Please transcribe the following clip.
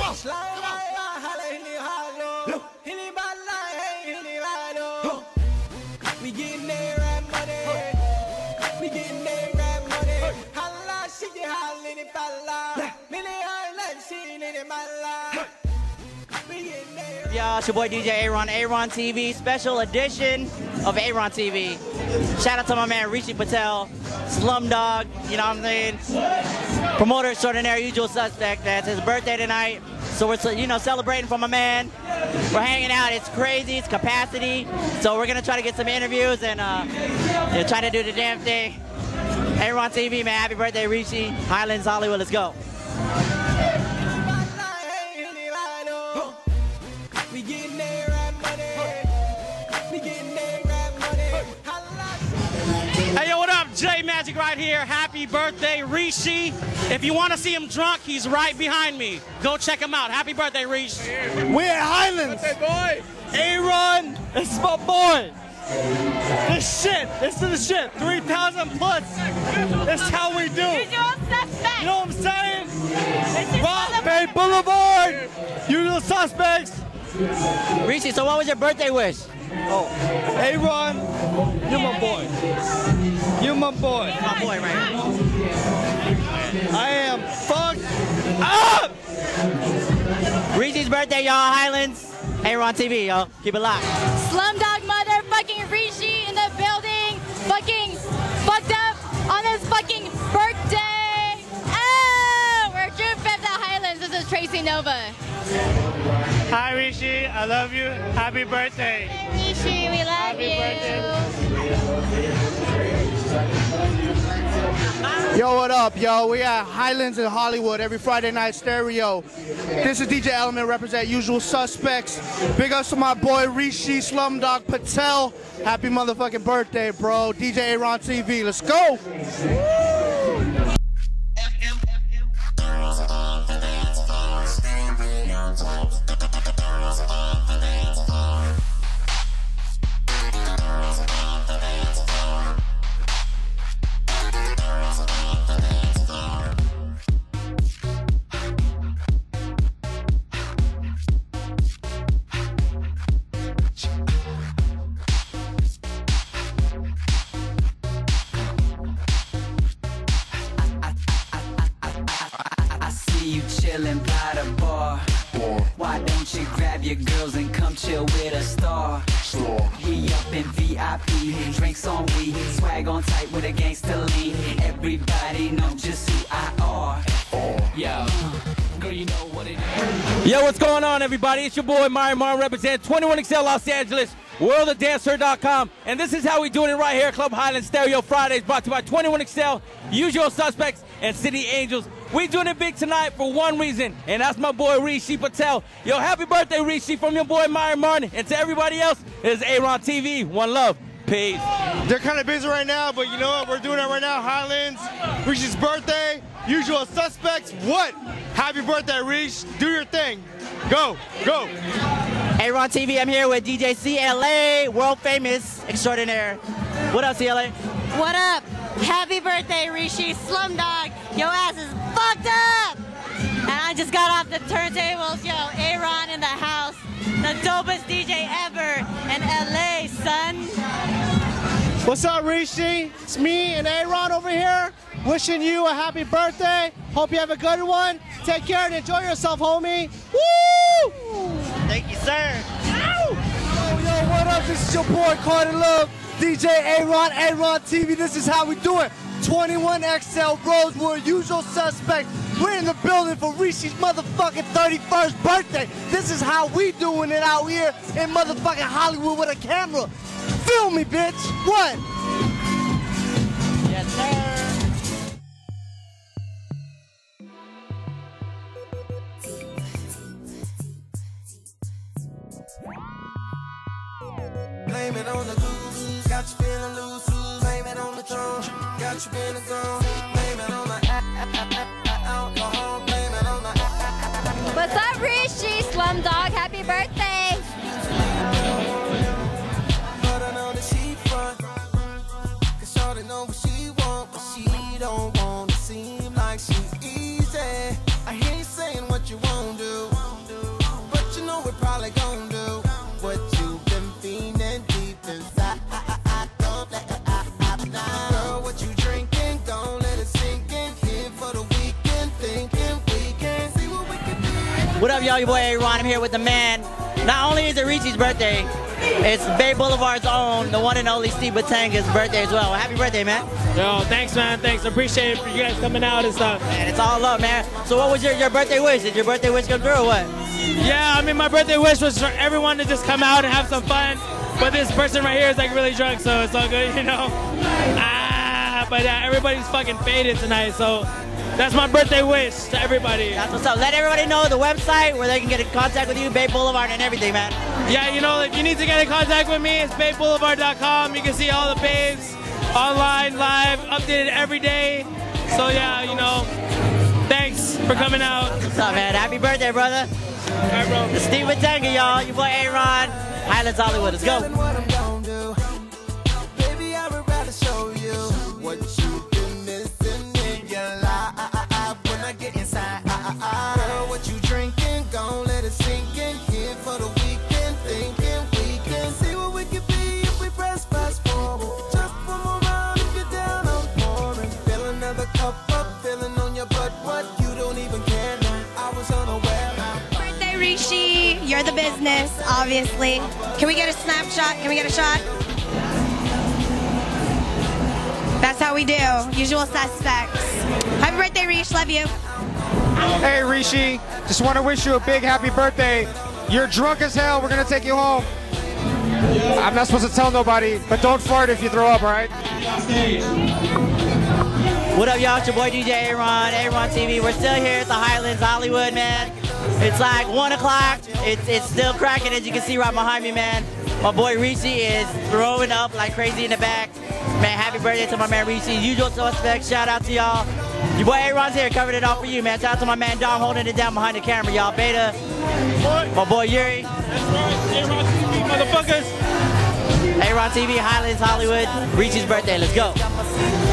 We getting there right money. We getting there right money. Holla, she get holla in it, falla. Many islands, she in it, mala. Y'all, it's your boy DJ Aaron, Aaron TV, special edition of Aaron TV. Shout out to my man Rishi Patel, Slumdog, you know what I'm saying? Promoter extraordinaire, usual suspect. That's his birthday tonight. So we're, celebrating for my man. We're hanging out. It's crazy. It's capacity. So we're going to try to get some interviews and try to do the damn thing. Aaron TV, man. Happy birthday, Rishi. Highlands, Hollywood. Let's go. Hey, yo, what up? J Magic right here. Happy birthday, Rishi. If you want to see him drunk, he's right behind me. Go check him out. Happy birthday, Rishi. We're at Highlands. Birthday boy. Aaron, this is my boy. This shit, this is the shit. 3,000 plus. That's how we do. Usual suspects. You know what I'm saying? This is Rock Bay Boulevard. Usual suspects. Rishi, so what was your birthday wish? Oh, Aaron, you're my boy. You're my boy. My boy right here. I am fucked up. Rishi's birthday, y'all. Highlands. Aaron TV, y'all. Keep it locked. Slumdog motherfucking Rishi in the building. Fucking fucked up on his fucking birthday. Oh, we're June 5th at Highlands. This is Tracy Nova. Hi, Rishi. I love you. Happy birthday. Hey, Rishi, we love you. Yo, what up, yo? We at Highlands in Hollywood every Friday night stereo. This is DJ Element, represent Usual Suspects. Big ups to my boy Rishi Slumdog Patel. Happy motherfucking birthday, bro. DJ Aaron TV, let's go. You chillin' by the bar. Why don't you grab your girls and come chill with a star? We up in VIP, drinks on we, swag on tight with a gangster lean. Everybody know just who I are. Yo, girl, you know what it is. Yo, what's going on, everybody? It's your boy Myron Martin, represent 21XL Los Angeles, worldofdancer.com, and this is how we doing it right here at Club Highland Stereo Fridays, brought to you by 21XL, Usual Suspects, and City Angels. We doing it big tonight for one reason, and that's my boy Rishi Patel. Yo, happy birthday, Rishi, from your boy Myron Martin, and to everybody else, it's Aaron TV. One love. Peace. They're kind of busy right now, but you know what? We're doing it right now. Highlands, Rishi's birthday, Usual Suspects. What? Happy birthday, Rish. Do your thing. Go, go. Aaron TV, I'm here with DJ CLA, world famous extraordinaire. What up, CLA? What up? Happy birthday, Rishi Slumdog. Your ass is fucked up. And I just got off the turntables. Yo, Aaron in the house. The dopest DJ ever in LA, son. What's up, Rishi? It's me and Aaron over here. Wishing you a happy birthday. Hope you have a good one. Take care and enjoy yourself, homie. Woo! Thank you, sir. Ow! Yo, what up? This is your boy Carter Love, DJ Aaron, Aaron TV. This is how we do it. 21XL Rosewood, Usual Suspects. We're in the building for Rishi's motherfucking 31st birthday. This is how we doing it out here in motherfucking Hollywood with a camera. Film me, bitch. What? Yes, sir. Blame it on the goose, got you feeling loose. Blame it on the throne, got you feeling gone. Blame it on the alcohol. Blame it on the. What's up, Rishi Slumdog? Happy birthday. But I know that she front, 'cause shorty know what she want, but she don't want to seem like she's easy. I hear you saying what you won't do. What up, y'all? Your boy A-Ron. I'm here with the man. Not only is it Rishi's birthday, it's Bay Boulevard's own, the one and only Steve Batanga's birthday as well. Happy birthday, man. Yo, thanks, man. Thanks. Appreciate it for you guys coming out and stuff. Man, it's all love, man. So what was your birthday wish? Did your birthday wish come through or what? Yeah, I mean, my birthday wish was for everyone to just come out and have some fun. But this person right here is like really drunk, so it's all good, you know? But everybody's fucking faded tonight, so that's my birthday wish to everybody. That's what's up. Let everybody know the website where they can get in contact with you, Bay Boulevard and everything, man. Yeah, you know, if you need to get in contact with me, it's bayboulevard.com. You can see all the babes online, live, updated every day. So yeah, you know, thanks for coming out. What's up, man? Happy birthday, brother. All right, bro. It's Steve Batanga, y'all. Your boy A-Ron, Highlands, Hollywood. Let's go. Baby, I would rather show you what you've been missing in your life when I get inside. Girl, what you drinking? Gon' let it sink in. Here for the weekend, thinking we can see what we could be if we press fast forward. Just one more round if you're down, I'm pouring. Fill another cup up, feeling on your butt. What? You don't even care now. I was unaware. Birthday, Rishi. You're the business, obviously. Can we get a snapshot? Can we get a shot? That's how we do. Usual suspects. Happy birthday, Rishi. Love you. Hey, Rishi. Just want to wish you a big happy birthday. You're drunk as hell. We're going to take you home. I'm not supposed to tell nobody, but don't fart if you throw up, all right? What up, y'all? It's your boy DJ A-Ron, A-Ron TV. We're still here at the Highlands, Hollywood, man. It's like 1 o'clock. It's still cracking, as you can see right behind me, man. My boy Rishi is throwing up like crazy in the back. Man, happy birthday to my man Rishi. Usual suspects, shout out to y'all. Your boy A-Ron's here, covered it all for you, man. Shout out to my man Dom holding it down behind the camera, y'all. Beta, my boy Yuri. That's right. A-Ron TV, motherfuckers. A-Ron TV, Highlands, Hollywood. Rishi's birthday, let's go.